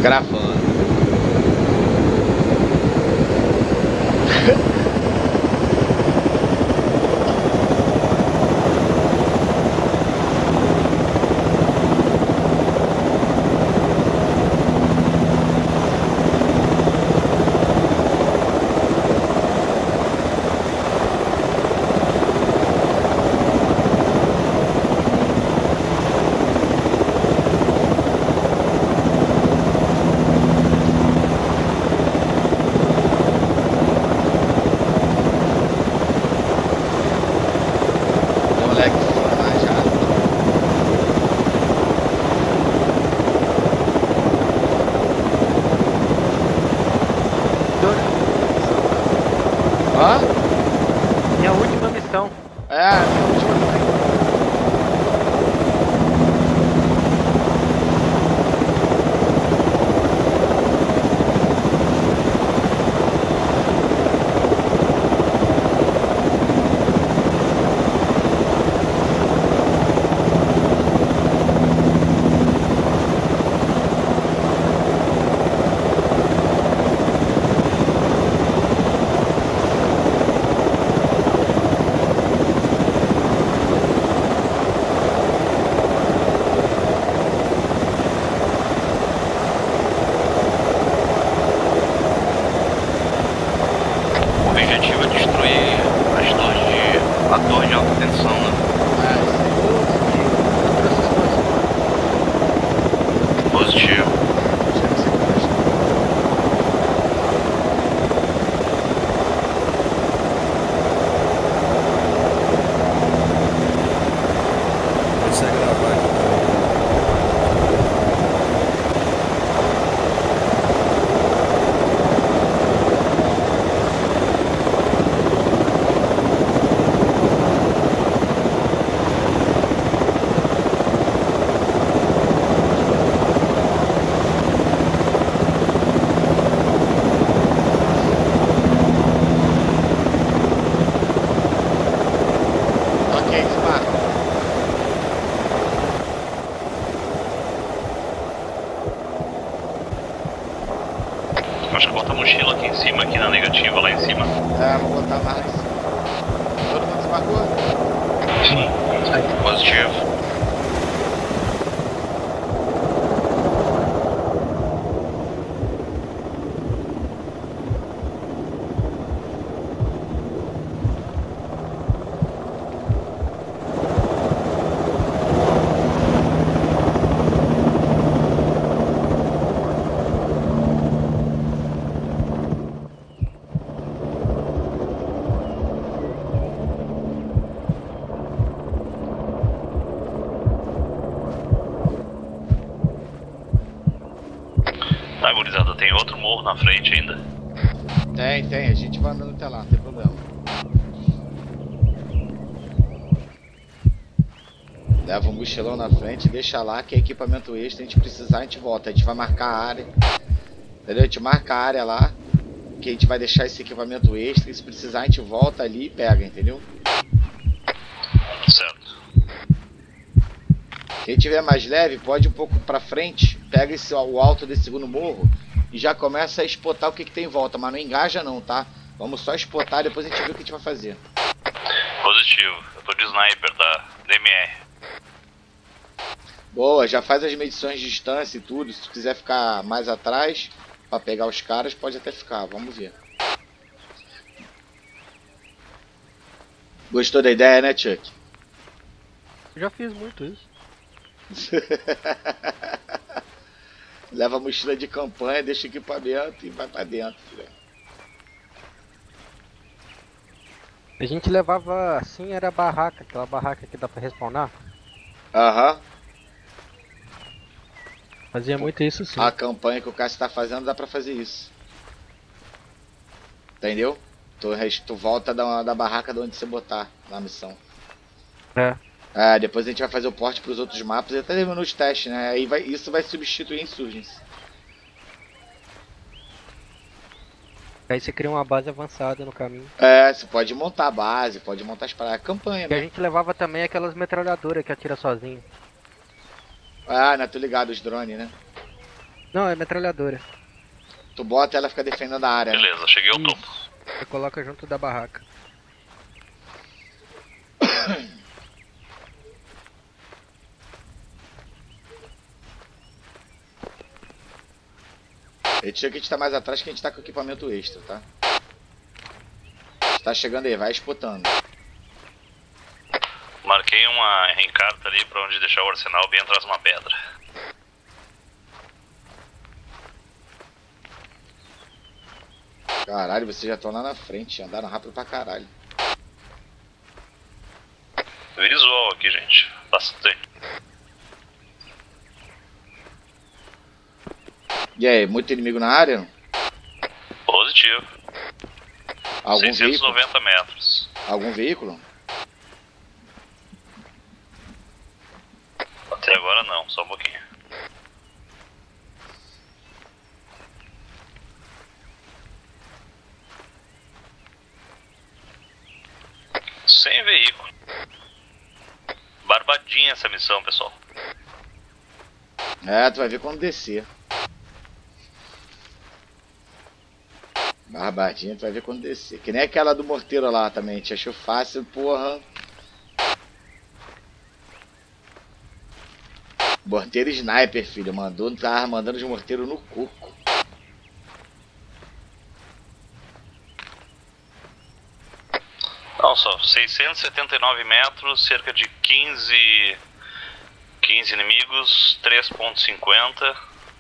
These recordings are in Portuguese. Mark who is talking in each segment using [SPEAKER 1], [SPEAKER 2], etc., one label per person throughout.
[SPEAKER 1] Gravando.
[SPEAKER 2] Minha última missão.
[SPEAKER 1] É, minha última também.
[SPEAKER 3] Acho que bota a mochila aqui em cima, aqui na negativa, lá em cima.
[SPEAKER 1] É, vou botar mais lá em cima. Todo mundo desmarcou?
[SPEAKER 3] Sim, positivo. Tá, gurizada, tem outro morro na frente ainda?
[SPEAKER 1] Tem, a gente vai andando até lá, não tem problema. Leva um mochilão na frente, deixa lá que é equipamento extra, a gente precisar a gente volta, a gente vai marcar a área, entendeu? A gente marca a área lá, que a gente vai deixar esse equipamento extra, e se precisar a gente volta ali e pega, entendeu?
[SPEAKER 3] Certo.
[SPEAKER 1] Quem tiver mais leve, pode ir um pouco pra frente, pega o alto desse segundo morro e já começa a espotar o que tem em volta, mas não engaja não, tá? Vamos só espotar e depois a gente vê o que a gente vai fazer.
[SPEAKER 3] Positivo, eu tô de sniper da DMR.
[SPEAKER 1] Boa, já faz as medições de distância e tudo, se tu quiser ficar mais atrás pra pegar os caras, pode até ficar, vamos ver. Gostou da ideia, né, Chuck?
[SPEAKER 2] Eu já fiz muito isso.
[SPEAKER 1] Leva a mochila de campanha, deixa o equipamento e vai pra dentro, filho.
[SPEAKER 2] A gente levava assim, era a barraca, aquela barraca que dá pra respawnar.
[SPEAKER 1] Aham.
[SPEAKER 2] Fazia muito isso sim.
[SPEAKER 1] A campanha que o Cássio tá fazendo dá pra fazer isso. Entendeu? Tu volta da barraca de onde você botar na missão.
[SPEAKER 2] É.
[SPEAKER 1] É, depois a gente vai fazer o porte pros outros mapas e até terminou os testes, né? Aí isso vai substituir Insurgents.
[SPEAKER 2] Aí você cria uma base avançada no caminho.
[SPEAKER 1] É, você pode montar a base, pode montar as paradas. Campanha,
[SPEAKER 2] E a
[SPEAKER 1] né?
[SPEAKER 2] gente levava também aquelas metralhadoras que atira sozinho.
[SPEAKER 1] Ah, né? Tô ligado, os drones, né?
[SPEAKER 2] Não, é metralhadora.
[SPEAKER 1] Tu bota ela fica defendendo a área. Né?
[SPEAKER 3] Beleza, cheguei ao topo.
[SPEAKER 2] Você coloca junto da barraca.
[SPEAKER 1] Retira que a gente tá mais atrás que a gente tá com equipamento extra, tá? Tá chegando aí, vai espotando.
[SPEAKER 3] Marquei uma encarta ali pra onde deixar o arsenal bem atrás de uma pedra.
[SPEAKER 1] Caralho, vocês já estão lá na frente, andaram rápido pra caralho.
[SPEAKER 3] Visual aqui, gente. Bastante.
[SPEAKER 1] E aí, muito inimigo na área?
[SPEAKER 3] Positivo.
[SPEAKER 1] Algum veículo?
[SPEAKER 3] 690 metros.
[SPEAKER 1] Algum veículo?
[SPEAKER 3] Até agora não, só um pouquinho. Sem veículo. Barbadinha essa missão, pessoal.
[SPEAKER 1] É, tu vai ver quando descer. Barbadinha, tu vai ver quando descer. Que nem aquela do morteiro lá também, te achou fácil, porra. Morteiro sniper, filho, tava mandando os morteiros no coco.
[SPEAKER 3] Não, só 679 metros, cerca de 15 inimigos, 3.50.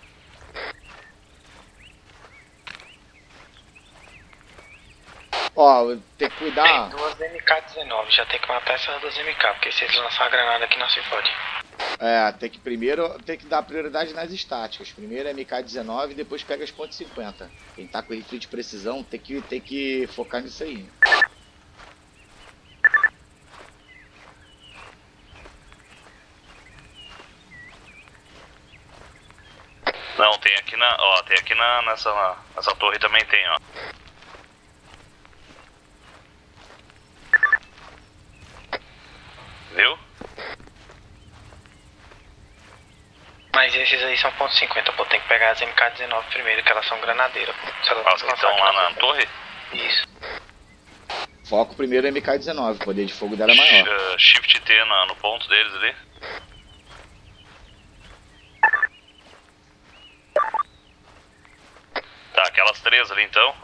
[SPEAKER 1] Ó, tem que cuidar.
[SPEAKER 4] Tem duas MK-19, já tem que matar essas duas MK, porque se eles lançar a granada aqui não se fode.
[SPEAKER 1] É, tem que dar prioridade nas estáticas. Primeiro é MK-19 e depois pega as .50. Quem tá com rifle de precisão tem que focar nisso aí.
[SPEAKER 3] Não, tem aqui nessa torre também tem, ó. Viu?
[SPEAKER 4] Mas esses aí são .50, pô, tem que pegar as MK-19 primeiro, que elas são granadeiras, pô. Se elas
[SPEAKER 3] As que
[SPEAKER 4] lançar
[SPEAKER 3] estão
[SPEAKER 4] aqui
[SPEAKER 3] lá
[SPEAKER 4] não
[SPEAKER 3] na
[SPEAKER 4] se fode.
[SPEAKER 3] torre?
[SPEAKER 4] Isso.
[SPEAKER 1] Foco primeiro é MK-19, o poder de fogo dela é maior.
[SPEAKER 3] Shift T no ponto deles ali. Tá, aquelas três ali então.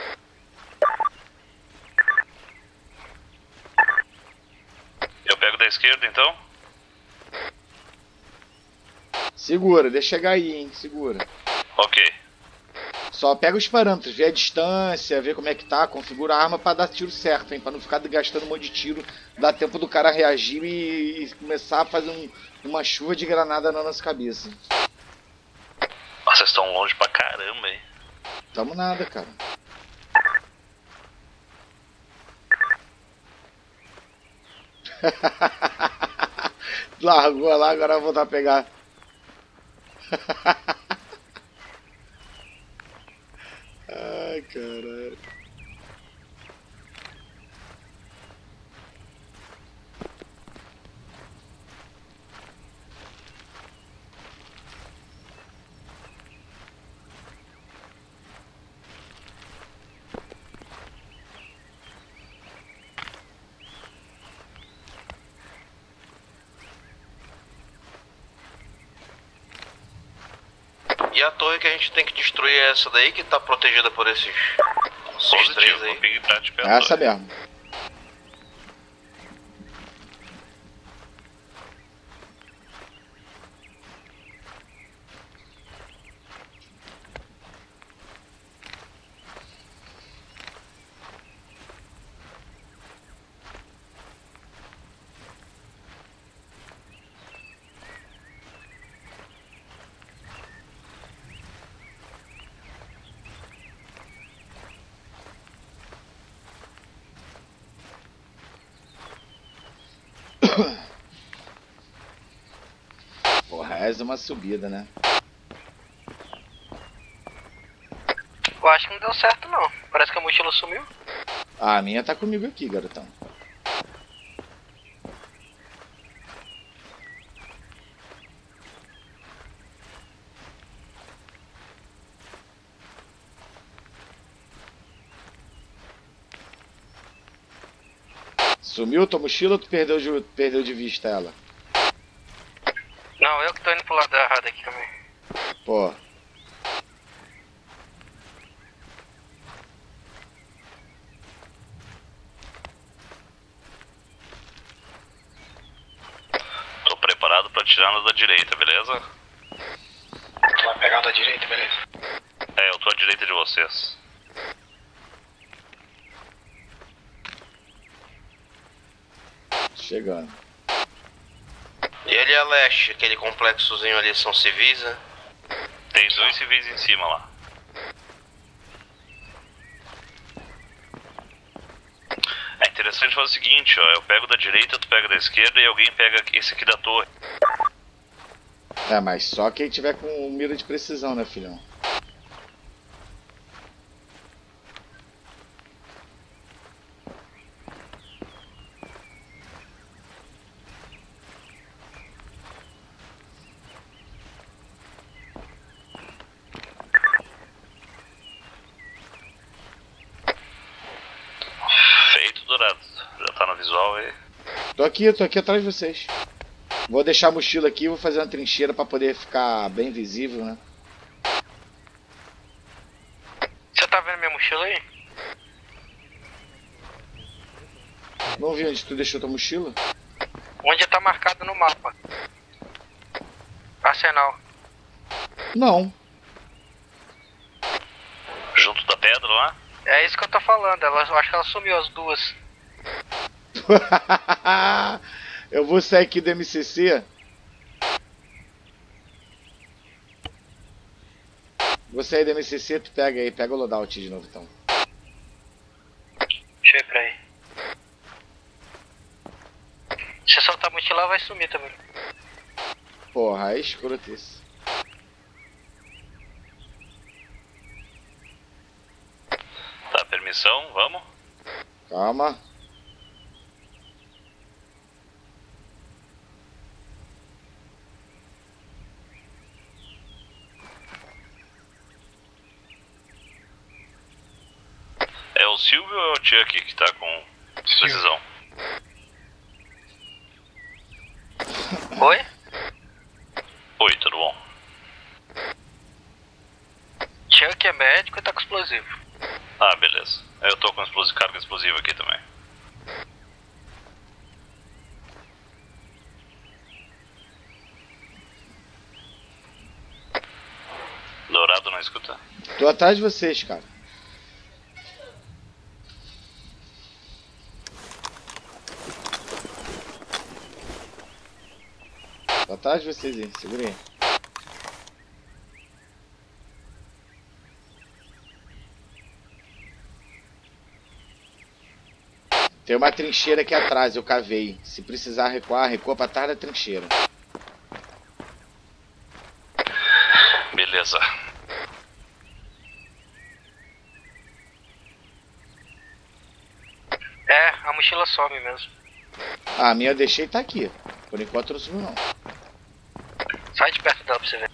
[SPEAKER 3] Eu pego da esquerda então.
[SPEAKER 1] Segura, deixa chegar aí, hein, segura.
[SPEAKER 3] Ok.
[SPEAKER 1] Só pega os parâmetros, vê a distância, vê como é que tá, configura a arma pra dar tiro certo, hein, pra não ficar gastando um monte de tiro, dá tempo do cara reagir e começar a fazer uma chuva de granada na nossa cabeça.
[SPEAKER 3] Nossa, vocês estão longe pra caramba, hein.
[SPEAKER 1] Tamo nada, cara. Largou lá, agora eu vou voltar a pegar. Ai, caralho.
[SPEAKER 5] E a torre que a gente tem que destruir é essa daí, que tá protegida por esses três
[SPEAKER 3] Positivo,
[SPEAKER 5] aí.
[SPEAKER 3] vou pegar em prática.
[SPEAKER 1] É essa mesmo. Porra, essa é uma subida, né?
[SPEAKER 4] Eu acho que não deu certo não, parece que a mochila sumiu.
[SPEAKER 1] Ah, a minha tá comigo aqui, garotão. Sumiu tua mochila ou tu perdeu de vista ela?
[SPEAKER 4] Não, eu que tô indo pro lado errado aqui também.
[SPEAKER 1] Pô.
[SPEAKER 3] Tô preparado pra tirar no da direita, beleza?
[SPEAKER 4] Tu vai pegar o da direita, beleza?
[SPEAKER 3] É, eu tô à direita de vocês.
[SPEAKER 1] Chegando.
[SPEAKER 5] E ali a leste, aquele complexozinho ali, são civis, né?
[SPEAKER 3] Tem 2 civis em cima lá. É interessante fazer o seguinte, ó. Eu pego da direita, tu pega da esquerda e alguém pega esse aqui da torre.
[SPEAKER 1] É, mas só quem tiver com mira de precisão, né, filhão?
[SPEAKER 3] Feito, Dourado. Já tá no visual aí.
[SPEAKER 1] Tô aqui atrás de vocês. Vou deixar a mochila aqui e vou fazer uma trincheira pra poder ficar bem visível, né?
[SPEAKER 4] Você tá vendo minha mochila aí?
[SPEAKER 1] Não vi onde tu deixou tua mochila?
[SPEAKER 4] Onde tá marcado no mapa. Arsenal.
[SPEAKER 1] Não.
[SPEAKER 3] Junto da pedra lá.
[SPEAKER 4] É isso que eu tô falando, eu acho que ela sumiu as duas.
[SPEAKER 1] Eu vou sair aqui do MCC. Vou sair do MCC, tu pega aí, pega o loadout de novo então.
[SPEAKER 4] Deixa eu ir pra aí. Se soltar a mochila vai sumir também.
[SPEAKER 1] Porra, é escroto isso.
[SPEAKER 3] Tá, permissão, vamos?
[SPEAKER 1] Calma.
[SPEAKER 3] É o Silvio ou é o Chuck que tá com precisão?
[SPEAKER 4] Oi?
[SPEAKER 3] Oi, tudo bom?
[SPEAKER 4] Chuck é médico e tá com explosivo.
[SPEAKER 3] Ah, beleza. Eu tô com carga explosiva aqui também. Dourado não escuta?
[SPEAKER 1] Tô atrás de vocês, cara. Tô atrás de vocês aí, segura aí. Tem uma trincheira aqui atrás, eu cavei. Se precisar recuar, recua pra trás da trincheira.
[SPEAKER 3] Beleza.
[SPEAKER 4] É, a mochila some mesmo.
[SPEAKER 1] Ah, a minha eu deixei tá aqui. Por enquanto não subiu não.
[SPEAKER 4] Sai de perto dela pra você ver.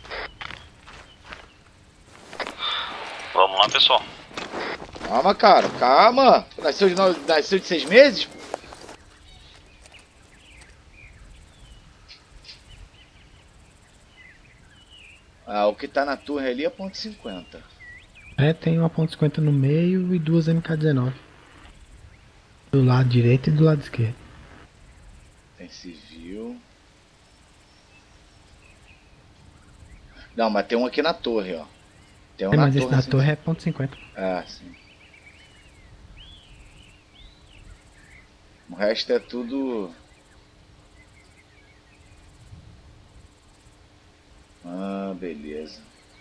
[SPEAKER 3] Vamos lá, pessoal.
[SPEAKER 1] Calma, cara, calma. Nasceu de 6 meses? Ah, o que tá na torre ali é ponto .50.
[SPEAKER 6] É, tem uma ponto .50 no meio e duas MK-19. Do lado direito e do lado esquerdo.
[SPEAKER 1] Tem civil. Não, mas tem um aqui na torre, ó. Tem um
[SPEAKER 6] É,
[SPEAKER 1] na
[SPEAKER 6] mas
[SPEAKER 1] torre.
[SPEAKER 6] esse na
[SPEAKER 1] assim.
[SPEAKER 6] torre é ponto .50.
[SPEAKER 1] Ah, sim. O resto é tudo... Ah, beleza.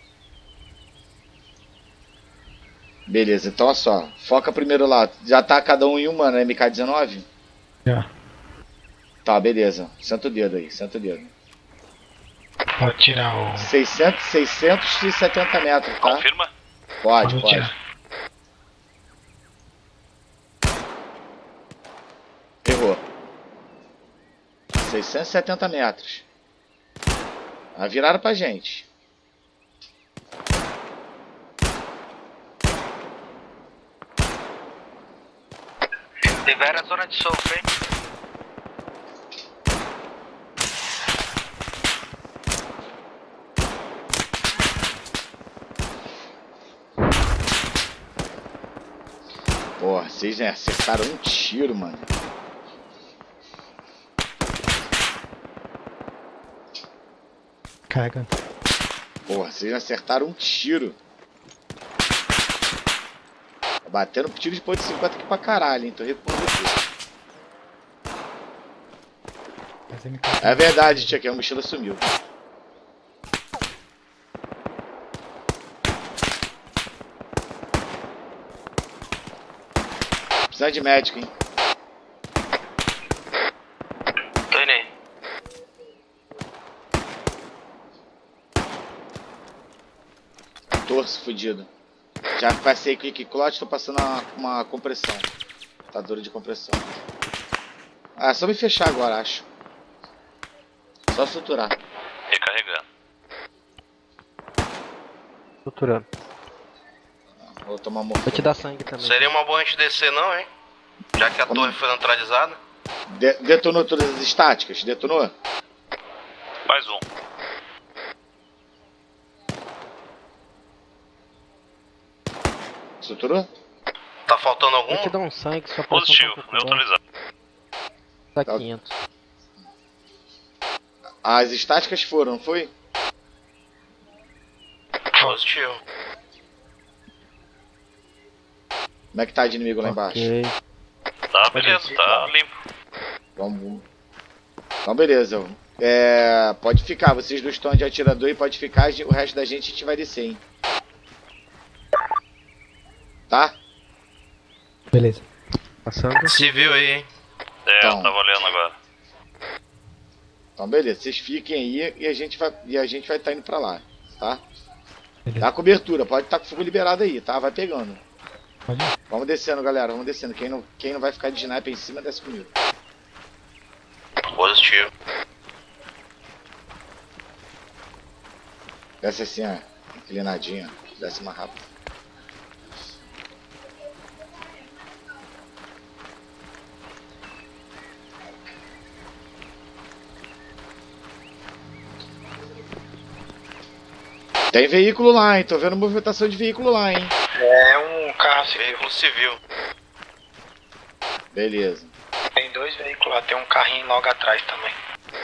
[SPEAKER 1] Beleza, então olha só. Foca primeiro lá. Já tá cada um em uma, né? MK-19?
[SPEAKER 6] Já.
[SPEAKER 1] Tá, beleza. Senta o dedo aí, senta o dedo.
[SPEAKER 6] Pode tirar o...
[SPEAKER 1] 670 metros, tá?
[SPEAKER 3] Confirma?
[SPEAKER 1] Pode,
[SPEAKER 6] Pode
[SPEAKER 1] pode.
[SPEAKER 6] tirar.
[SPEAKER 1] Errou. 670 metros. Ah, viraram pra gente.
[SPEAKER 4] Libera a zona de sofro, hein?
[SPEAKER 1] Porra, vocês né, acertaram um tiro, mano.
[SPEAKER 6] Carregando.
[SPEAKER 1] Porra, vocês acertaram um tiro. Tá batendo tiro de ponto 50 aqui pra caralho, hein? Tô repondo aqui.
[SPEAKER 6] Mas MK...
[SPEAKER 1] É verdade, tia, que a mochila sumiu. Precisa de médico, hein?
[SPEAKER 4] Tô indo aí.
[SPEAKER 1] Torso fudido. Já passei quick clot, tô passando uma compressão. Atadura de compressão. Ah, só me fechar agora, acho. Só suturar.
[SPEAKER 3] Recarregando.
[SPEAKER 2] Estruturando.
[SPEAKER 1] Vou tomar
[SPEAKER 2] Vou te
[SPEAKER 1] morfina.
[SPEAKER 2] dar sangue também.
[SPEAKER 5] Seria uma boa a gente descer não, hein? Já que a
[SPEAKER 1] Como?
[SPEAKER 5] torre foi neutralizada.
[SPEAKER 1] Detonou todas as estáticas? Detonou?
[SPEAKER 3] Mais um.
[SPEAKER 1] Suturou?
[SPEAKER 5] Tá faltando algum?
[SPEAKER 2] Vou te dar um sangue, só
[SPEAKER 3] Positivo, neutralizado.
[SPEAKER 2] Dá 500.
[SPEAKER 1] As estáticas foram, não foi?
[SPEAKER 5] Positivo.
[SPEAKER 1] Como é que tá de inimigo lá embaixo?
[SPEAKER 2] Ok.
[SPEAKER 3] Tá, beleza, tá limpo.
[SPEAKER 1] Vamos. Então, beleza. Pode ficar. Vocês dois estão de atirador e pode ficar. O resto da gente a gente vai descer, hein? Tá?
[SPEAKER 6] Beleza.
[SPEAKER 2] Passando.
[SPEAKER 5] Civil aí, hein?
[SPEAKER 3] É,
[SPEAKER 1] Então.
[SPEAKER 3] eu tava olhando agora.
[SPEAKER 1] Então, beleza. Vocês fiquem aí e a gente vai tá indo pra lá, tá?
[SPEAKER 6] Beleza.
[SPEAKER 1] Dá cobertura. Pode estar com fogo liberado aí, tá? Vai pegando.
[SPEAKER 6] Pode ir.
[SPEAKER 1] Vamos descendo, galera. Vamos descendo. Quem não vai ficar de sniper em cima, desce comigo.
[SPEAKER 5] Positivo.
[SPEAKER 1] Desce assim, ó. Inclinadinho. Desce mais rápido. Tem veículo lá, hein? Tô vendo movimentação de veículo lá, hein?
[SPEAKER 4] É um carro civil.
[SPEAKER 5] Veículo civil.
[SPEAKER 1] Beleza.
[SPEAKER 4] Tem 2 veículos lá, tem um carrinho logo atrás também.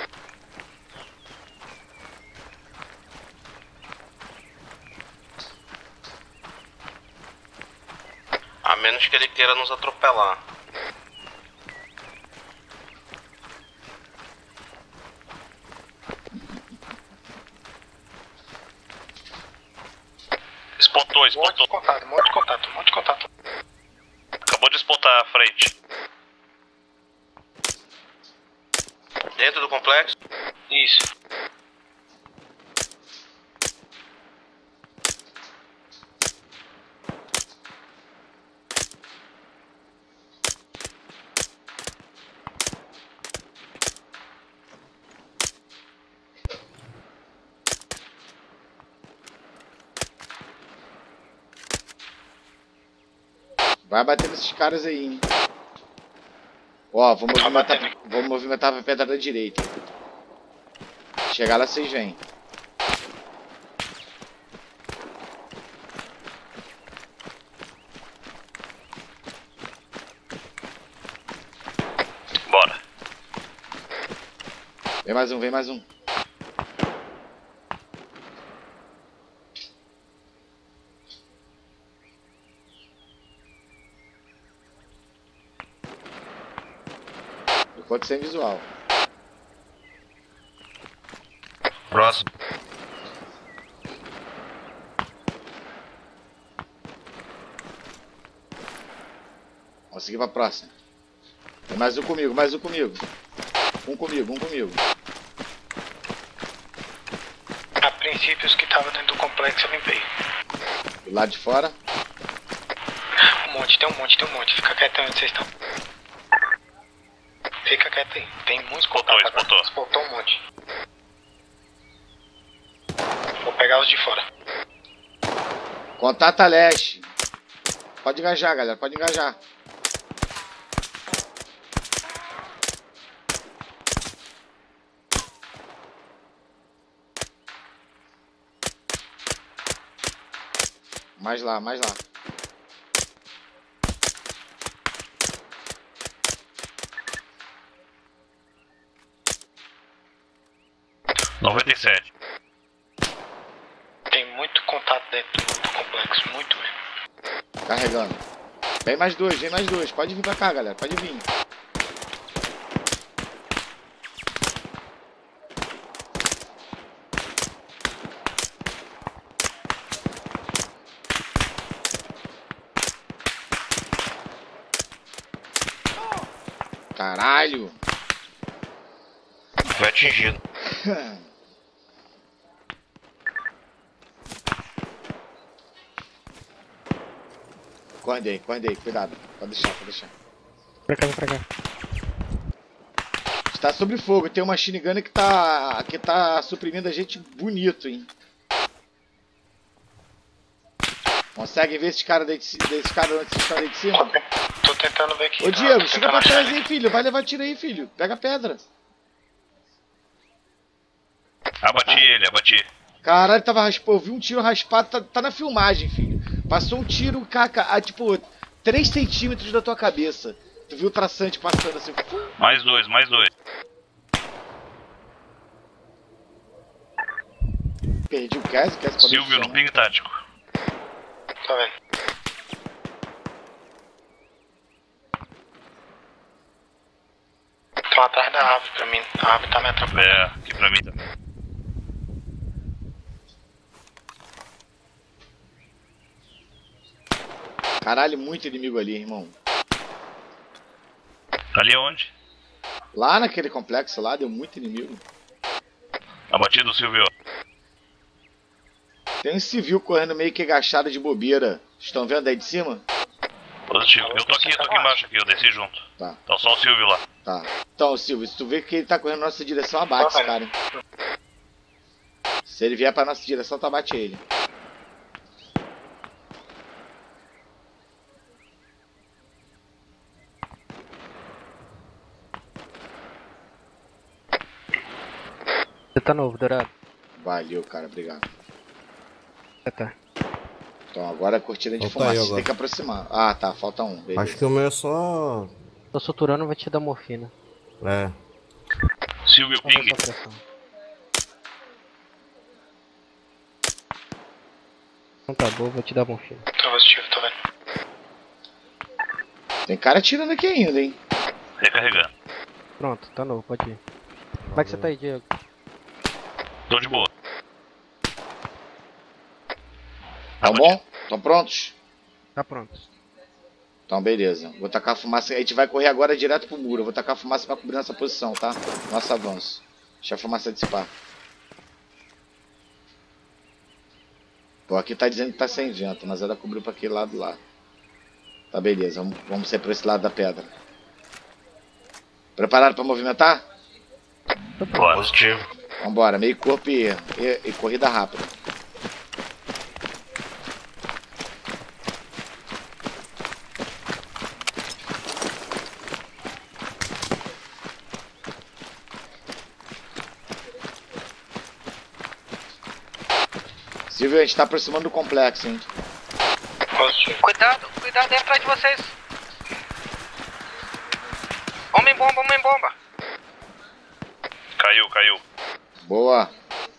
[SPEAKER 5] A menos que ele queira nos atropelar.
[SPEAKER 3] Espontou,
[SPEAKER 4] Monte de
[SPEAKER 3] espontou.
[SPEAKER 4] contato, monte de contato, monte de contato.
[SPEAKER 3] Acabou de espontar a frente.
[SPEAKER 5] Dentro do complexo.
[SPEAKER 4] Isso.
[SPEAKER 1] Vai bater nesses caras aí, hein? Ó, vou movimentar pra pedra da direita. Chegar lá, vocês vêm.
[SPEAKER 3] Bora.
[SPEAKER 1] Vem mais um, vem mais um. Pode ser visual.
[SPEAKER 5] Próximo.
[SPEAKER 1] Vamos seguir pra próxima. Tem mais um comigo, mais um comigo. Um comigo, um comigo.
[SPEAKER 4] A princípio, os que estavam dentro do complexo eu limpei.
[SPEAKER 1] Do lado de fora.
[SPEAKER 4] Um monte, tem um monte, tem um monte. Fica quieto onde vocês estão. Fica quieto aí. Tem muitos contatos agora.
[SPEAKER 3] Espontou.
[SPEAKER 4] Espontou um monte. Vou pegar os de fora.
[SPEAKER 1] Contato a leste. Pode engajar, galera, pode engajar. Mais lá, mais lá.
[SPEAKER 3] 97.
[SPEAKER 4] Tem muito contato dentro do complexo, muito mesmo.
[SPEAKER 1] Carregando. Vem mais dois. Pode vir pra cá, galera. Pode vir. Caralho.
[SPEAKER 5] Foi atingido.
[SPEAKER 1] Corre aí, cuidado. Pode deixar.
[SPEAKER 2] Pra cá.
[SPEAKER 1] Está sob fogo, tem uma machine gun que tá suprimindo a gente bonito, hein. Consegue ver esses caras onde vocês estão aí de cima?
[SPEAKER 4] Tô tentando ver aqui.
[SPEAKER 1] Ô Diego,
[SPEAKER 4] tô
[SPEAKER 1] chega
[SPEAKER 4] tentando
[SPEAKER 1] pra trás
[SPEAKER 4] achar
[SPEAKER 1] aí, filho. Vai levar tiro aí, filho. Pega a pedra.
[SPEAKER 3] Abati.
[SPEAKER 1] Caralho, tava raspado. Eu vi um tiro raspado. Tá na filmagem, filho. Passou um tiro, a tipo 3 centímetros da tua cabeça. Tu viu o traçante passando assim.
[SPEAKER 3] Mais dois.
[SPEAKER 1] Perdi o Cass pode
[SPEAKER 3] Silvio no ping tático.
[SPEAKER 4] Tá vendo? Tô atrás da árvore pra mim. A árvore tá me atrapalhando.
[SPEAKER 3] É, aqui pra mim também.
[SPEAKER 1] Caralho, muito inimigo ali, irmão.
[SPEAKER 3] Ali onde?
[SPEAKER 1] Lá naquele complexo lá, deu muito inimigo.
[SPEAKER 3] Abatido, Silvio.
[SPEAKER 1] Tem um civil correndo meio que agachado de bobeira. Estão vendo aí de cima?
[SPEAKER 3] Positivo. Eu tô aqui embaixo, eu desci junto.
[SPEAKER 1] Tá.
[SPEAKER 3] Tá só o Silvio lá.
[SPEAKER 1] Tá. Então, Silvio, se tu vê que ele tá correndo na nossa direção, abate esse cara, hein? Se ele vier pra nossa direção, tu abate ele.
[SPEAKER 2] Você tá novo, Dourado?
[SPEAKER 1] Valeu, cara. Obrigado.
[SPEAKER 2] Tá.
[SPEAKER 1] Então, agora a cortina de
[SPEAKER 7] Falta
[SPEAKER 1] fumaça.
[SPEAKER 7] aí
[SPEAKER 1] Você
[SPEAKER 7] agora.
[SPEAKER 1] tem que aproximar. Ah, tá. Falta um. Beleza.
[SPEAKER 7] Acho que o meu é só.
[SPEAKER 2] Tô suturando, vai te dar morfina.
[SPEAKER 7] É.
[SPEAKER 3] Silvio
[SPEAKER 2] Vamos
[SPEAKER 3] ping.
[SPEAKER 2] botar pressão. Então tá bom, vou te dar morfina.
[SPEAKER 4] Tô positivo, tô vendo.
[SPEAKER 1] Tem cara atirando aqui ainda, hein?
[SPEAKER 3] Recarregando.
[SPEAKER 2] Pronto, tá novo, pode ir. Como é que você tá aí, Diego?
[SPEAKER 3] Tô de boa.
[SPEAKER 1] Tá bom? Estão prontos?
[SPEAKER 2] Tá pronto.
[SPEAKER 1] Então, beleza. Vou tacar a fumaça. A gente vai correr agora direto pro muro. Eu vou tacar a fumaça pra cobrir nossa posição, tá? Nosso avanço. Deixa a fumaça dissipar. Pô, aqui tá dizendo que tá sem vento, mas ela cobriu pra aquele lado lá. Tá, beleza. Vamos ser pra esse lado da pedra. Preparado pra movimentar?
[SPEAKER 3] Bora.
[SPEAKER 5] Positivo.
[SPEAKER 1] Vambora. Meio corpo e corrida rápida. Silvio, a gente tá aproximando do complexo, hein?
[SPEAKER 4] Positivo. Cuidado aí atrás de vocês. Homem-bomba.
[SPEAKER 3] Caiu.
[SPEAKER 1] Boa.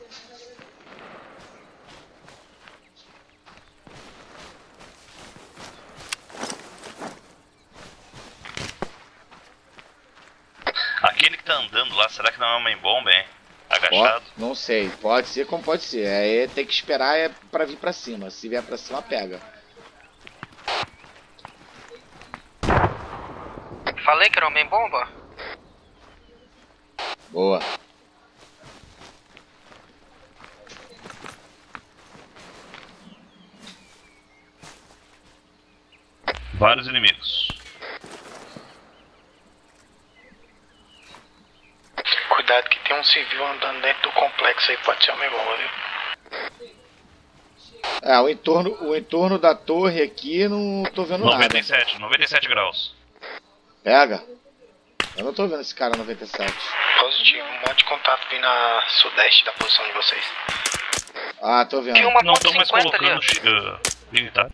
[SPEAKER 3] Aquele que tá andando lá, será que não é uma bomba, hein? Agachado?
[SPEAKER 1] Ó, não sei. Pode ser como pode ser. Aí tem que esperar pra vir pra cima. Se vier pra cima, pega.
[SPEAKER 4] Falei que era homem-bomba?
[SPEAKER 1] Boa.
[SPEAKER 3] Vários inimigos.
[SPEAKER 4] Cuidado que tem um civil andando dentro do complexo aí, pode ser homem-bomba, viu?
[SPEAKER 1] É, o entorno da torre aqui não tô vendo nada.
[SPEAKER 3] 97 graus.
[SPEAKER 1] Pega. Eu não tô vendo esse cara 97.
[SPEAKER 4] Positivo, um monte de contato vindo a sudeste da posição de vocês.
[SPEAKER 1] Ah, tô vendo.
[SPEAKER 4] Tinha uma
[SPEAKER 3] Não
[SPEAKER 4] ponto
[SPEAKER 3] tô mais
[SPEAKER 4] 50 ali, ó.
[SPEAKER 3] colocando militar.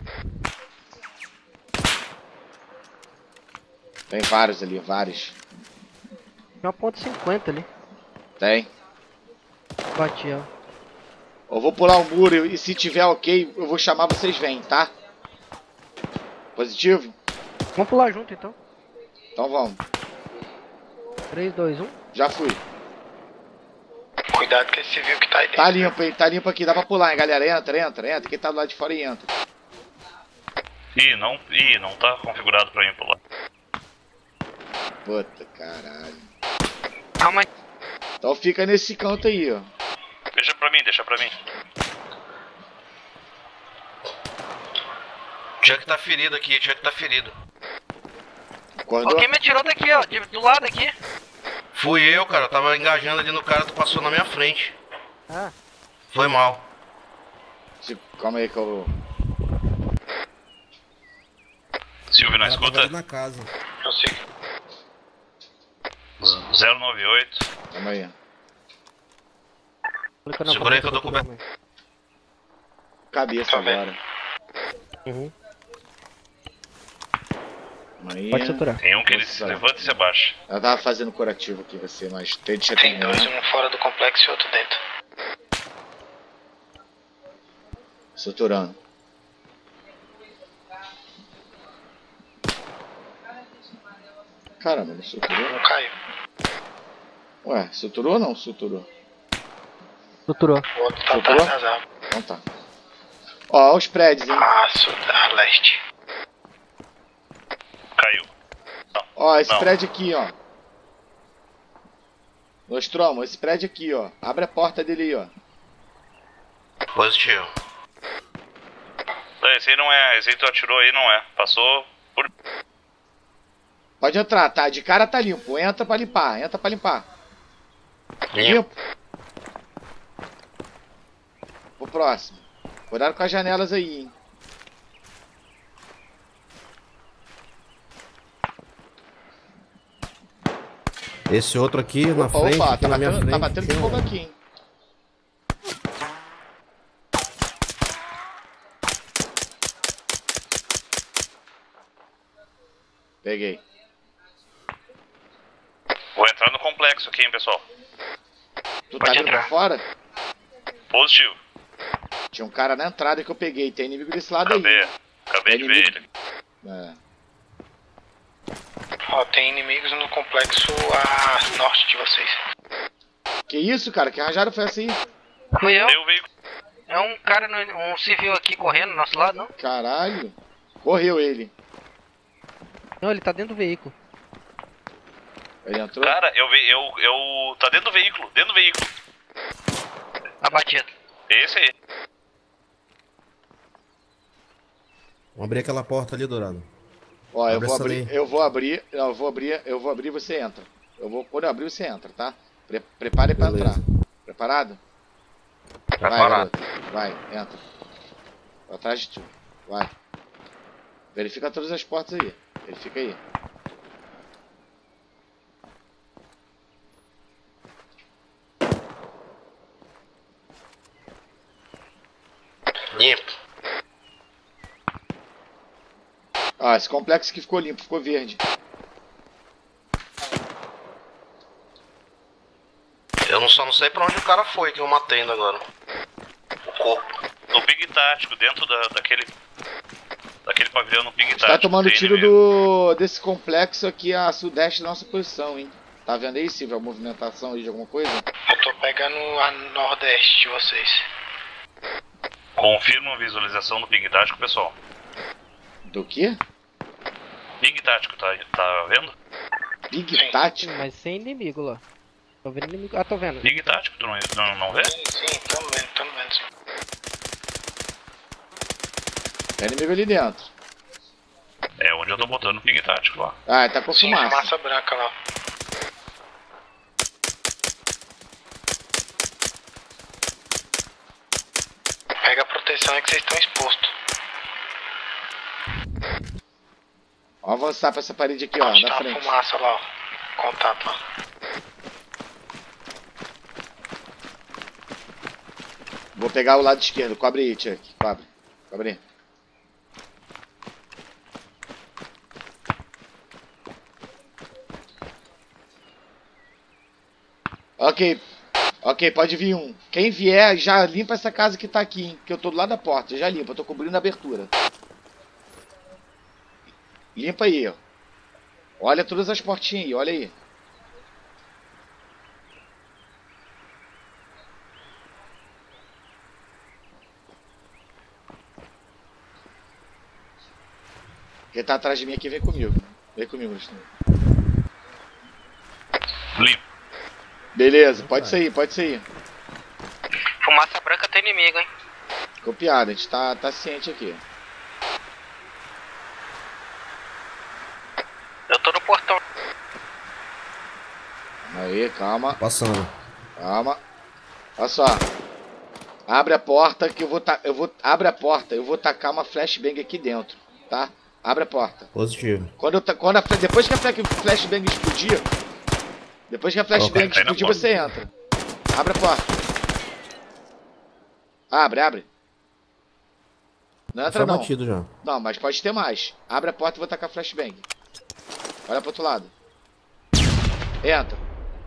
[SPEAKER 1] Tem vários ali, vários.
[SPEAKER 2] Tem uma ponto 50 ali.
[SPEAKER 1] Tem.
[SPEAKER 2] Bati, ó.
[SPEAKER 1] Eu vou pular o muro e se tiver ok, eu vou chamar, vocês vêm, tá? Positivo?
[SPEAKER 2] Vamos pular junto então.
[SPEAKER 1] Então vamos.
[SPEAKER 2] 3, 2, 1.
[SPEAKER 1] Já fui.
[SPEAKER 4] Cuidado com esse civil que tá aí dentro.
[SPEAKER 1] Tá limpo, hein? Tá limpo aqui. Dá pra pular, hein, galera? Entra. Quem tá do lado de fora entra.
[SPEAKER 3] Ih, não tá configurado pra mim pular.
[SPEAKER 1] Puta, caralho.
[SPEAKER 4] Calma aí.
[SPEAKER 1] Então fica nesse canto aí, ó.
[SPEAKER 3] Deixa pra mim.
[SPEAKER 5] Chuck tá ferido aqui, Chuck tá ferido.
[SPEAKER 1] Acordou?
[SPEAKER 4] Alguém me atirou daqui, ó. Do lado aqui.
[SPEAKER 5] Fui eu, cara. Eu tava engajando ali no cara, tu passou na minha frente.
[SPEAKER 2] Ah,
[SPEAKER 5] Foi mal.
[SPEAKER 1] Calma aí que eu...
[SPEAKER 3] Silvio, não
[SPEAKER 7] Ela tava
[SPEAKER 3] escuta?
[SPEAKER 7] ali na casa.
[SPEAKER 4] Eu sei.
[SPEAKER 3] 098.
[SPEAKER 1] Calma aí.
[SPEAKER 2] clica na
[SPEAKER 5] Segura aí que
[SPEAKER 2] porta
[SPEAKER 5] eu tô
[SPEAKER 2] também.
[SPEAKER 1] Cabeça
[SPEAKER 4] Tá vendo?
[SPEAKER 1] agora.
[SPEAKER 2] Uhum.
[SPEAKER 1] Calma aí.
[SPEAKER 2] Pode saturar.
[SPEAKER 3] Tem um que ele se levanta e se abaixa.
[SPEAKER 1] Ela tava fazendo curativo aqui, você, mas deixa eu
[SPEAKER 4] Tem dois,
[SPEAKER 1] terminar.
[SPEAKER 4] um fora do complexo e outro dentro.
[SPEAKER 1] Suturando. Caramba, não suturou?
[SPEAKER 4] Um caiu.
[SPEAKER 1] Ué, suturou ou não suturou?
[SPEAKER 2] Suturou.
[SPEAKER 4] O outro tá
[SPEAKER 1] Suturou?
[SPEAKER 4] atrás das árvores.
[SPEAKER 1] Então tá. Ó, os prédios, hein?
[SPEAKER 4] A leste.
[SPEAKER 3] Caiu.
[SPEAKER 1] Ó, esse
[SPEAKER 3] Não.
[SPEAKER 1] prédio aqui, ó. Nostromo, esse prédio aqui, ó. Abre a porta dele aí, ó.
[SPEAKER 5] Positivo.
[SPEAKER 3] Esse aí não é. Esse aí tu atirou aí não é. Passou por.
[SPEAKER 1] Pode entrar, tá? De cara tá limpo. Entra pra limpar. Limpo. O próximo. Cuidado com as janelas aí, hein?
[SPEAKER 7] Esse outro aqui na frente,
[SPEAKER 1] Opa,
[SPEAKER 7] aqui
[SPEAKER 1] tá
[SPEAKER 7] na minha
[SPEAKER 1] batendo,
[SPEAKER 7] frente.
[SPEAKER 1] tá batendo
[SPEAKER 7] tem
[SPEAKER 1] fogo
[SPEAKER 7] um-
[SPEAKER 1] aqui, hein? Peguei.
[SPEAKER 3] Vou entrar no complexo aqui, hein, pessoal.
[SPEAKER 1] Tu tá
[SPEAKER 4] Pode
[SPEAKER 1] vindo
[SPEAKER 4] entrar.
[SPEAKER 1] por fora?
[SPEAKER 3] Positivo.
[SPEAKER 1] Tinha um cara na entrada que eu peguei. Tem inimigo desse lado aí.
[SPEAKER 3] Acabei de ver ele.
[SPEAKER 1] É.
[SPEAKER 4] Ó, tem inimigos no complexo a norte de vocês.
[SPEAKER 1] Que isso, cara? Que rajada foi essa aí?
[SPEAKER 4] Fui eu.
[SPEAKER 3] Tem o veículo.
[SPEAKER 4] É um cara, um civil aqui correndo do nosso lado, não?
[SPEAKER 1] Caralho. Correu ele.
[SPEAKER 2] Não, ele tá dentro do veículo.
[SPEAKER 1] Ele entrou.
[SPEAKER 3] Cara, eu. Tá dentro do veículo.
[SPEAKER 4] Abatido.
[SPEAKER 3] Esse aí.
[SPEAKER 7] Vamos abrir aquela porta ali, Dourado.
[SPEAKER 1] Ó, eu
[SPEAKER 7] Abre
[SPEAKER 1] vou
[SPEAKER 7] essa
[SPEAKER 1] abrir,
[SPEAKER 7] daí.
[SPEAKER 1] eu vou abrir, não, eu vou abrir e você entra. Quando eu abrir, você entra, tá? Prepare pra
[SPEAKER 7] Beleza.
[SPEAKER 1] entrar. Preparado? Vai,
[SPEAKER 3] Preparado.
[SPEAKER 1] garoto. Vai, entra. Pra trás de tu. Vai. Verifica todas as portas aí. Verifica aí.
[SPEAKER 5] Limpo.
[SPEAKER 1] Ó, esse complexo aqui ficou limpo, ficou verde.
[SPEAKER 5] Eu só não sei pra onde o cara foi que eu matei ainda agora. O corpo.
[SPEAKER 3] No ping tático, dentro daquele pavilhão no ping tático.
[SPEAKER 1] Tá tomando
[SPEAKER 3] tem
[SPEAKER 1] tiro
[SPEAKER 3] inimigo.
[SPEAKER 1] desse complexo aqui a sudeste da nossa posição, hein? Tá vendo aí, Silvio, a movimentação aí de alguma coisa?
[SPEAKER 4] Eu tô pegando a nordeste de vocês.
[SPEAKER 3] Confirma a visualização do ping tático, pessoal.
[SPEAKER 1] Do quê?
[SPEAKER 3] Ping tático, tá vendo?
[SPEAKER 1] Big
[SPEAKER 4] Sim.
[SPEAKER 1] Tati?
[SPEAKER 2] Mas sem inimigo lá. Tô vendo inimigo. Ah, tô vendo.
[SPEAKER 3] Ping tático, tu não vê?
[SPEAKER 4] Sim, tamo vendo sim.
[SPEAKER 1] Tem inimigo ali dentro.
[SPEAKER 3] É onde eu tô botando o ping tático lá.
[SPEAKER 1] Ah, tá com
[SPEAKER 4] Sim,
[SPEAKER 1] fumaça.
[SPEAKER 4] fumaça branca lá. Pega a proteção aí que vocês estão expostos.
[SPEAKER 1] Vamos avançar pra essa parede aqui, ó,
[SPEAKER 4] Onde
[SPEAKER 1] da
[SPEAKER 4] tá a
[SPEAKER 1] frente.
[SPEAKER 4] fumaça lá, ó. Contato lá.
[SPEAKER 1] Vou pegar o lado esquerdo. Cobre aí, Chuck. Cobre. Cobre aí. Ok. Ok, pode vir um. Quem vier, já limpa essa casa que tá aqui, hein? Que eu tô do lado da porta. Já limpa, eu tô cobrindo a abertura. Limpa aí, ó. Olha todas as portinhas aí, olha aí. Quem tá atrás de mim aqui, vem comigo. Vem comigo, Gustavo.
[SPEAKER 3] Limpo.
[SPEAKER 1] Beleza, pode sair, pode sair.
[SPEAKER 4] Fumaça branca tem inimigo, hein?
[SPEAKER 1] Copiado, a gente tá ciente aqui.
[SPEAKER 4] Eu tô no portão.
[SPEAKER 1] Aí, calma,
[SPEAKER 7] Passando.
[SPEAKER 1] calma. Olha só. Abre a porta que eu vou abre a porta, eu vou tacar uma flashbang aqui dentro, tá? Abre a porta.
[SPEAKER 7] Positivo.
[SPEAKER 1] Depois que a flashbang explodir, você entra. Abre a porta. Abre. Não entra
[SPEAKER 7] Foi
[SPEAKER 1] não.
[SPEAKER 7] batido já.
[SPEAKER 1] Não, mas pode ter mais. Abre a porta e vou tacar flashbang. Olha pro outro lado. Entra.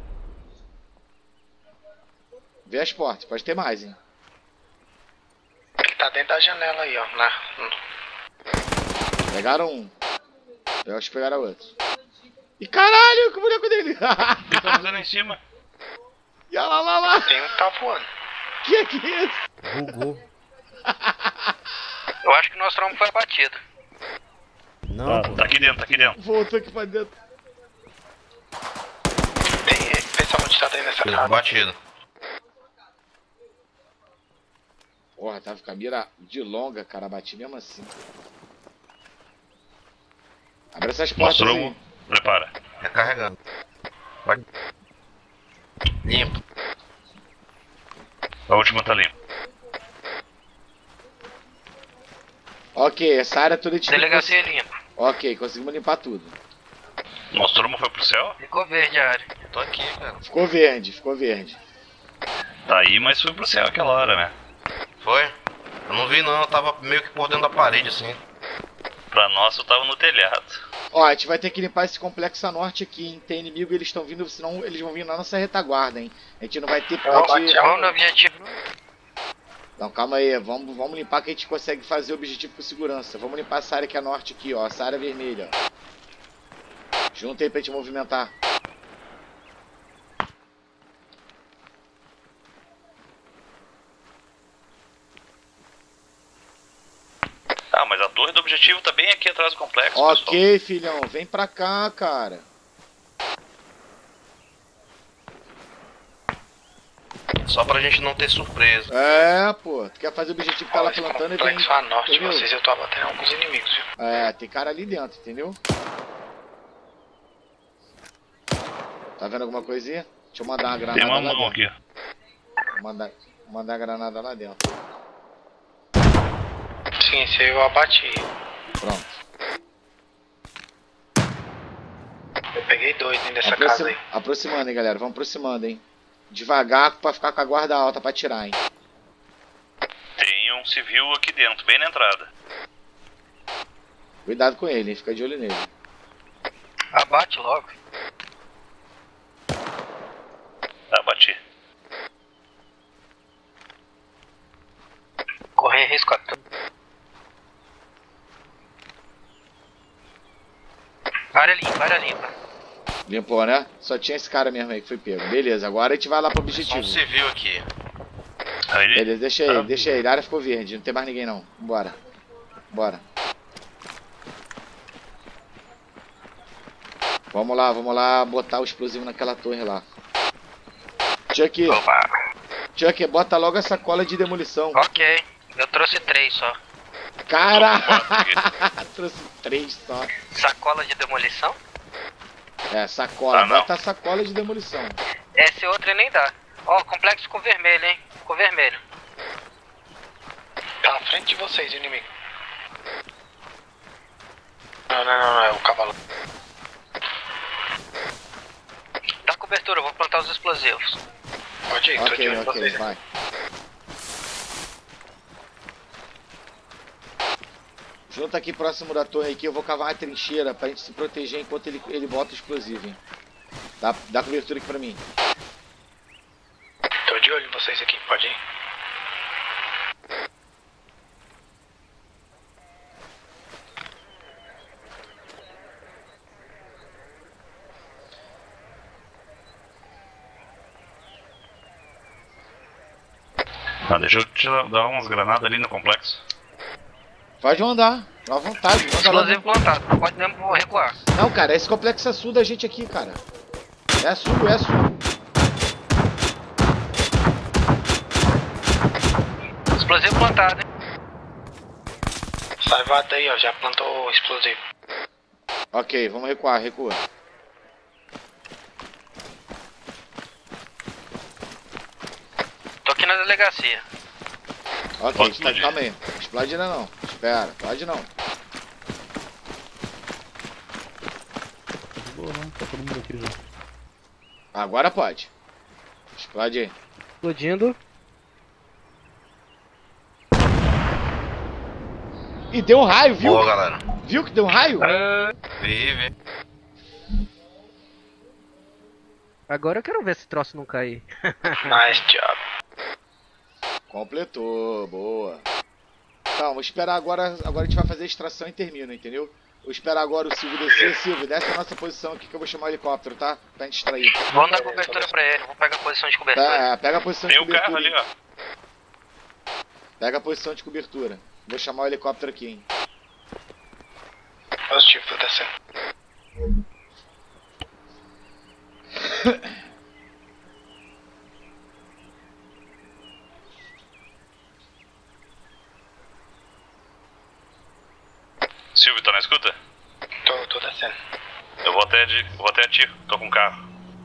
[SPEAKER 1] Vê as portas, pode ter mais, hein?
[SPEAKER 4] Ele tá dentro da janela aí, ó.
[SPEAKER 1] Pegaram um. Eu acho que pegaram outro. E caralho, que boneco dele!
[SPEAKER 3] O que tá fazendo em cima?
[SPEAKER 1] E olha lá.
[SPEAKER 4] Tem um que tá voando.
[SPEAKER 1] Que é isso?
[SPEAKER 7] Bugou.
[SPEAKER 4] Eu acho que o nosso trombo foi abatido.
[SPEAKER 7] Não,
[SPEAKER 3] Tá aqui dentro, tá aqui dentro.
[SPEAKER 1] Voltou aqui pra dentro.
[SPEAKER 4] Pessoal, onde tá dentro dessa casa?
[SPEAKER 5] Batido.
[SPEAKER 1] Porra, tava com a mira de longa, cara. Bati mesmo assim. Abre essas portas
[SPEAKER 3] Mostrou
[SPEAKER 1] aí.
[SPEAKER 3] um. Prepara.
[SPEAKER 5] Recarregando. Vai. Limpo.
[SPEAKER 3] A última tá limpa.
[SPEAKER 1] Ok, essa área toda de
[SPEAKER 4] Delegacia limpa.
[SPEAKER 1] Ok, conseguimos limpar tudo.
[SPEAKER 3] Nostromo foi pro céu?
[SPEAKER 4] Ficou verde a área.
[SPEAKER 5] Eu tô aqui, cara.
[SPEAKER 1] Ficou verde.
[SPEAKER 3] Tá aí, mas foi pro céu aquela hora, né?
[SPEAKER 5] Foi? Eu não vi não, eu tava meio que por dentro da parede assim.
[SPEAKER 3] Pra nós eu tava no telhado.
[SPEAKER 1] Ó, a gente vai ter que limpar esse complexo a norte aqui, hein? Tem inimigo, eles estão vindo, senão eles vão vir na nossa retaguarda, hein? A gente não vai ter...
[SPEAKER 4] Vamos no objetivo.
[SPEAKER 1] Não, calma aí, vamos limpar que a gente consegue fazer o objetivo com segurança. Vamos limpar essa área aqui a norte aqui, ó, essa área vermelha, ó. Junta aí pra gente movimentar.
[SPEAKER 3] Ah, mas a torre do objetivo tá bem aqui atrás do complexo,
[SPEAKER 1] Ok, filhão, vem pra cá, cara.
[SPEAKER 5] Só pra gente não ter surpresa.
[SPEAKER 1] É, pô, tu quer fazer o objetivo que tá lá plantando e vem...
[SPEAKER 4] Complexo a norte de
[SPEAKER 1] entendeu?
[SPEAKER 4] vocês, eu tô abatendo alguns inimigos, viu?
[SPEAKER 1] É, tem cara ali dentro, entendeu? Tá vendo alguma coisinha? Deixa eu mandar uma granada
[SPEAKER 3] Tem uma
[SPEAKER 1] lá
[SPEAKER 3] mão
[SPEAKER 1] dentro.
[SPEAKER 3] aqui.
[SPEAKER 1] Vou mandar a granada lá dentro.
[SPEAKER 4] Sim, esse eu abati.
[SPEAKER 1] Pronto.
[SPEAKER 4] Eu peguei dois dentro dessa casa aí.
[SPEAKER 1] Aproximando, hein, galera. Vamos aproximando, hein. Devagar pra ficar com a guarda alta pra atirar, hein.
[SPEAKER 3] Tem um civil aqui dentro, bem na entrada.
[SPEAKER 1] Cuidado com ele, hein. Fica de olho nele.
[SPEAKER 4] Abate logo.
[SPEAKER 3] Tá, bati.
[SPEAKER 4] Correr risco a tudo. Área limpa.
[SPEAKER 1] Limpou, né? Só tinha esse cara mesmo aí que foi pego. Beleza, agora a gente vai lá pro
[SPEAKER 5] Um
[SPEAKER 1] objetivo.
[SPEAKER 5] civil aqui.
[SPEAKER 3] Aí,
[SPEAKER 1] Beleza, deixa ele. A área ficou verde. Não tem mais ninguém, não. Bora. Vamos lá botar o explosivo naquela torre lá. Chuck, bota logo a sacola de demolição.
[SPEAKER 4] Ok, eu trouxe 3 só.
[SPEAKER 1] Cara! Trouxe 3 só.
[SPEAKER 4] Sacola de demolição?
[SPEAKER 1] É, sacola.
[SPEAKER 3] Ah, não.
[SPEAKER 1] Bota a sacola de demolição.
[SPEAKER 4] Esse outro nem dá. Ó, complexo com vermelho, hein? Com vermelho. Tá na frente de vocês, inimigo. Não, é o cavalo. Dá cobertura, eu vou plantar os explosivos. Pode ir, tô de olho em
[SPEAKER 1] Ok,
[SPEAKER 4] vocês.
[SPEAKER 1] vai. Junta aqui próximo da torre aqui, eu vou cavar uma trincheira pra gente se proteger enquanto ele bota o explosivo, hein. Dá cobertura aqui pra mim.
[SPEAKER 4] Tô De olho em vocês aqui, pode ir.
[SPEAKER 3] Ah, deixa eu te dar umas granadas ali no complexo.
[SPEAKER 1] Pode mandar, à vontade. Manda lá.
[SPEAKER 4] Explosivo plantado, pode mesmo recuar.
[SPEAKER 1] Não, cara, esse complexo é sul da gente aqui, cara. É sul, é sul.
[SPEAKER 4] Explosivo plantado, hein? Saivata aí, ó, já plantou o explosivo.
[SPEAKER 1] Ok, vamos recuar, recua.
[SPEAKER 4] Tô aqui na delegacia.
[SPEAKER 1] Ok,
[SPEAKER 3] Pode
[SPEAKER 1] tá,
[SPEAKER 3] explodir.
[SPEAKER 1] calma aí. Explode ainda não. Espera, explode não.
[SPEAKER 8] Boa, não, tá todo mundo aqui já.
[SPEAKER 1] Agora pode. Explode aí.
[SPEAKER 2] Explodindo.
[SPEAKER 1] Ih, deu um raio, viu?
[SPEAKER 5] Boa, galera.
[SPEAKER 1] Viu que deu um raio?
[SPEAKER 5] Vi.
[SPEAKER 2] Agora eu quero ver esse troço não cair.
[SPEAKER 4] Nice job.
[SPEAKER 1] Completou, boa. Então, vou esperar agora. Agora a gente vai fazer a extração e termina, entendeu? Vou esperar agora o Silvio descer. Silvio, desce a nossa posição aqui que eu vou chamar o helicóptero, tá? Pra gente extrair.
[SPEAKER 4] Vamos dar cobertura pra ele, vou pegar a posição de cobertura.
[SPEAKER 1] Pega a posição de
[SPEAKER 3] Tem o carro
[SPEAKER 1] cobertura.
[SPEAKER 3] ali, ó.
[SPEAKER 1] Pega a posição de cobertura. Vou chamar o helicóptero aqui, hein?
[SPEAKER 4] Positivo, tô descendo.
[SPEAKER 3] Silvio, tá na escuta?
[SPEAKER 4] Tô descendo.
[SPEAKER 3] Eu vou até ti, tô com o carro.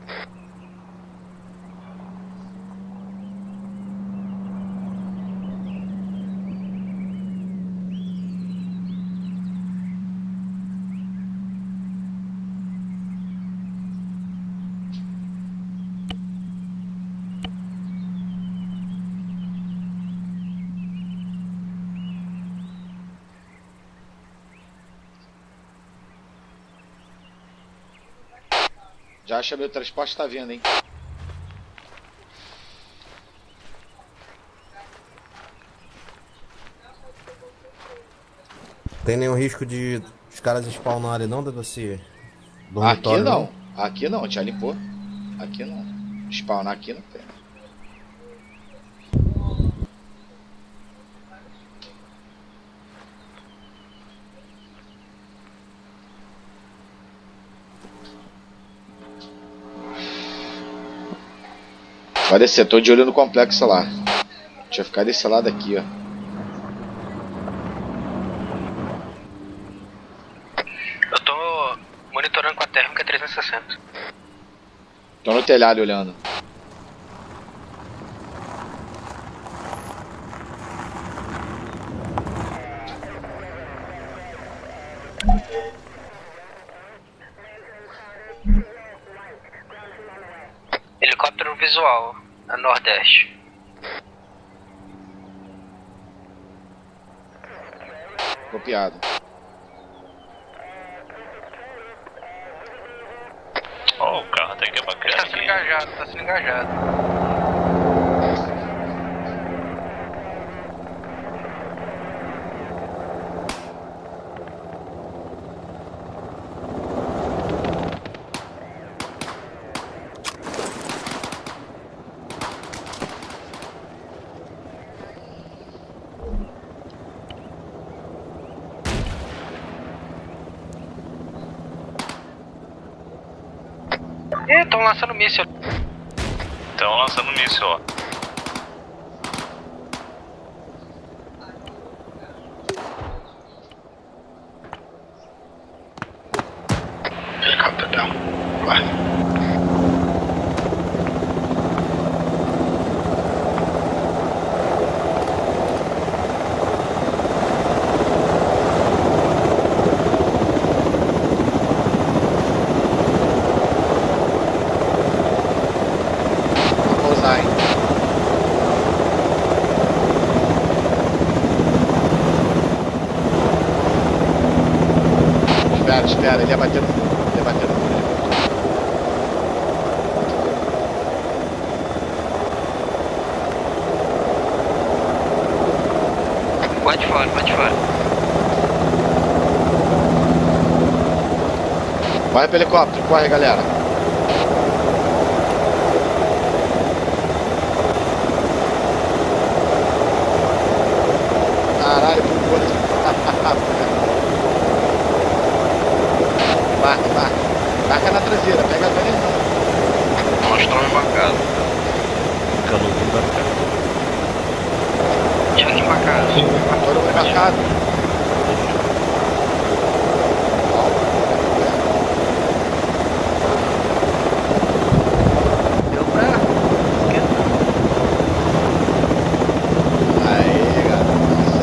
[SPEAKER 1] Já chamei o transporte, tá vindo, hein?
[SPEAKER 7] Tem nenhum risco de os caras spawnarem não, desse
[SPEAKER 1] Aqui
[SPEAKER 7] dormitório?
[SPEAKER 1] não. Aqui não, já limpou. Aqui não. Spawnar aqui não tem. Vai descer, tô de olho no complexo lá. Deixa eu ficar desse lado aqui, ó.
[SPEAKER 4] Eu tô monitorando com a térmica 360.
[SPEAKER 1] Tô no telhado olhando.
[SPEAKER 4] Helicóptero visual, a nordeste.
[SPEAKER 1] Copiado.
[SPEAKER 3] Ó, o carro até que é
[SPEAKER 4] Ele
[SPEAKER 3] bacana
[SPEAKER 4] tá sendo
[SPEAKER 3] aqui.
[SPEAKER 4] engajado, tá sendo engajado. Ih, estão lançando míssil.
[SPEAKER 3] Estão lançando míssil, ó.
[SPEAKER 4] Helicóptero down. Guarda.
[SPEAKER 1] Vou pousar, hein? Espera, ele ia bater no muro. Ele ia bater no muro.
[SPEAKER 4] Lá de fora, lá de fora.
[SPEAKER 1] Corre pro helicóptero, corre, galera. Caralho, que coisa. Marca. Marca na traseira, pega a veneno.
[SPEAKER 5] Nós estamos embarcados.
[SPEAKER 4] Já aqui pra casa.
[SPEAKER 1] Todo mundo embarcado.
[SPEAKER 2] Deu pra esquerda.
[SPEAKER 1] Aí, galera.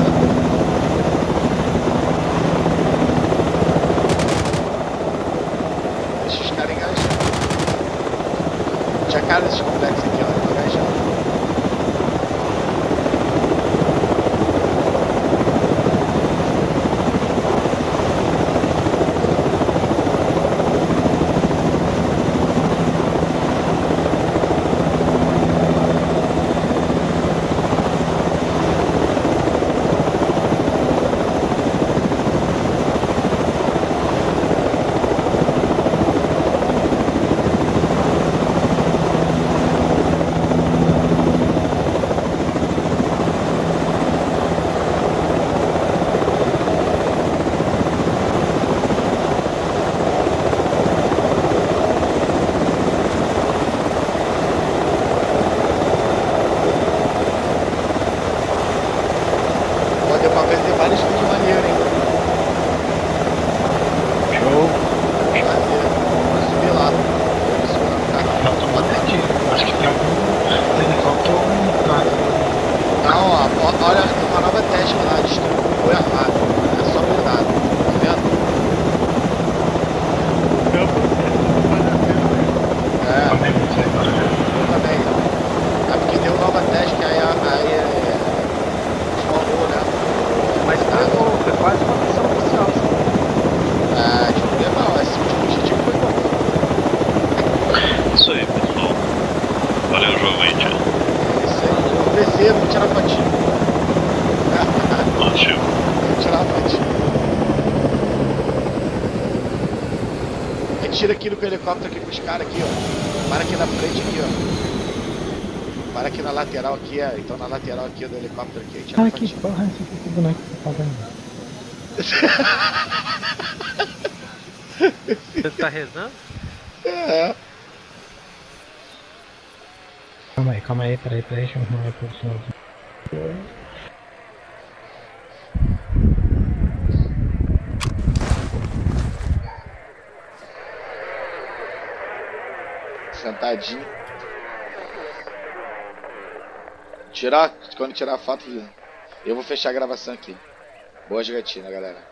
[SPEAKER 1] Deixa os caras engajar. Tinha cara desses complexos aqui, ó. Tô engajando. Deu pra vender vários vídeos maneiros, hein?
[SPEAKER 6] Show.
[SPEAKER 1] Maneiro. Vou subir lá. Vou subir lá no carro.
[SPEAKER 6] Não, tô batendo. Acho que tem algum helicóptero ou um carro.
[SPEAKER 1] Não, ó, olha, tem uma nova teste lá, destruiu errado. É só cuidado, tá vendo? É, eu também. É porque deu nova teste que aí desmorou, né?
[SPEAKER 2] Mas foi quase uma missão oficial.
[SPEAKER 1] É, tipo, não, esse último objetivo foi bom.
[SPEAKER 3] Isso aí, pessoal. Valeu o jogo aí, tio.
[SPEAKER 1] Isso aí, vou descer, vou tirar fotinho.
[SPEAKER 3] Ótimo.
[SPEAKER 1] Vou tirar a fotinho. A gente tira aqui no helicóptero aqui com os caras aqui, ó. Para aqui na frente aqui, ó. Para aqui na lateral aqui, ó. Então na lateral aqui do helicóptero aqui, a gente tira
[SPEAKER 6] Ah,
[SPEAKER 1] a
[SPEAKER 6] que
[SPEAKER 1] fotinho.
[SPEAKER 6] porra é essa aqui, que boneco que tá fazendo?
[SPEAKER 2] Você tá rezando?
[SPEAKER 1] É.
[SPEAKER 6] Calma aí, peraí, deixa eu arrumar a posição.
[SPEAKER 1] Sentadinho. Tirar, quando tirar a foto, eu vou fechar a gravação aqui. Boa jogatina, galera.